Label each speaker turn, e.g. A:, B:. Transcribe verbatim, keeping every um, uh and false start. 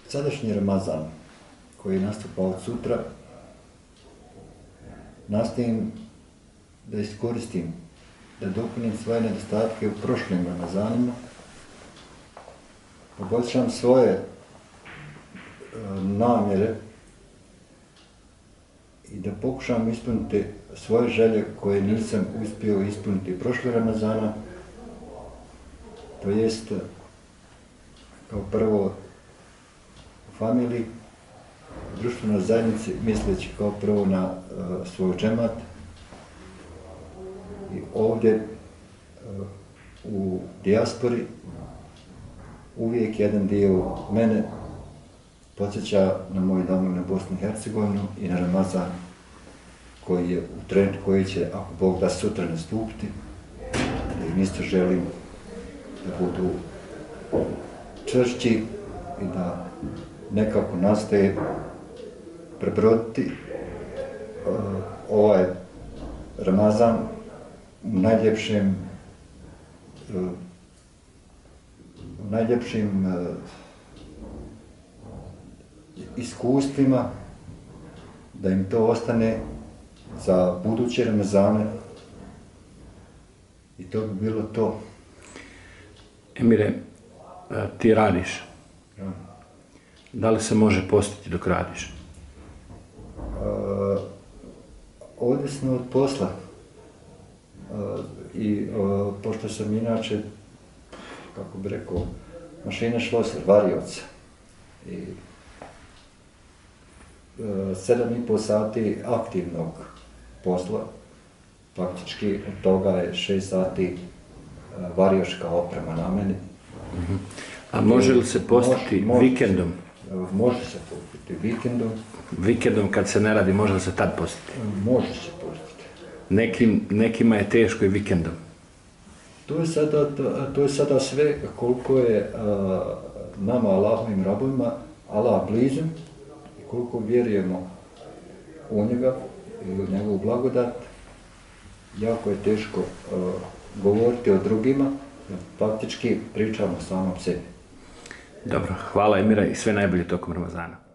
A: Sadašnji Ramazan, koji nastupa od sutra, nastojim da iskoristim, da dopunim svoje nedostatke u prošlim Ramazanima, poboljšam svoje e, namjere i da pokušam ispuniti svoje želje koje nisam uspio ispuniti prošle Ramazana, to jest kao prvo u familiji, u društvenoj zajednici, misleći kao prvo na uh, svoj džemat i ovdje uh, u dijaspori uvijek jedan dio mene podsjeća na moj dom na Bosnu i Hercegovinu i na Ramazan koji je u trendu koji će, ako Bog da, sutra nastupiti. I isto želim da budu čvršći i da nekako nastoje prebroditi uh, ovaj Ramazan u najljepšem uh, u najljepšim uh, iskustvima, da im to ostane za buduće Ramazane i to bi bilo to.
B: Emire, ti radiš.
A: Ja.
B: Da li se može postiti dok radiš?
A: Uh, ovisno od posla. Uh, I uh, pošto sam inače, kako bi rekao, mašina šloser, varioc. I uh, sedam i pol sati aktivnog posla, faktički od toga je šest sati uh, varioška oprema na meni.
B: Uh-huh. A može li se postiti može, vikendom?
A: Može, može se postiti vikendom.
B: Vikendom kad se ne radi, može li se tad postiti?
A: Može se postiti.
B: Nekim, nekima je teško i vikendom.
A: To je sada, to, to je sada sve koliko je a, nama, Allahovim rabovima, Allah blizu i koliko vjerujemo u njega i u njegovu blagodat. Jako je teško a, govoriti o drugima, faktički pričamo samom sebi.
B: Dobro, hvala Emire i sve najbolje tokom Ramazana.